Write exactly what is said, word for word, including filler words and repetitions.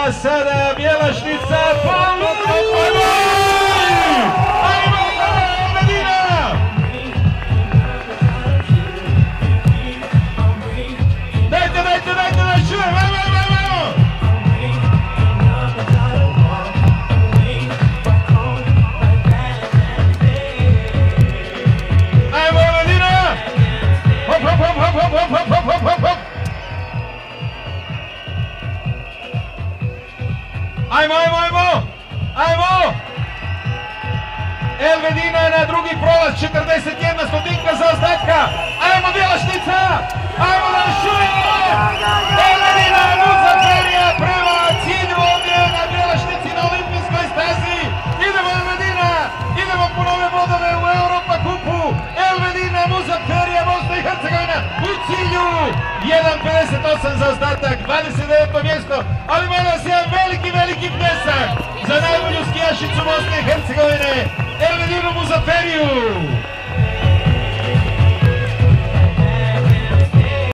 A sada Bjelašnica, poludi! Ajmo, Elvedina! Dajte, dajte, dajte da čujem, ajmo, ajmo, ajmo! Ajmo, Elvedina! Hop, hop, hop, hop, hop, hop, hop, hop, hop, hop! Ajmo, ajmo, ajmo! Ajmo! Elvedina na drugi prolaz, četrdeset jedna stotinka zaostatka. Ajmo Bjelašnica! Ajmo da šujemo! Elvedina Muzaferija prema cilju ovdje na Bjelašnici na olimpijskoj stazi. Idemo Elvedina! Idemo po nove bodove u Europa kupu. Elvedina Muzaferija, Bosna i Hercegovina u cilju. jedan pedeset osam zaostatak, dvadeset deveto mjesto, ali molim vas jedan veliki, veliki pljesak za najbolju skijašicu Bosne i Hercegovine, Elvedinu Muzaferiju.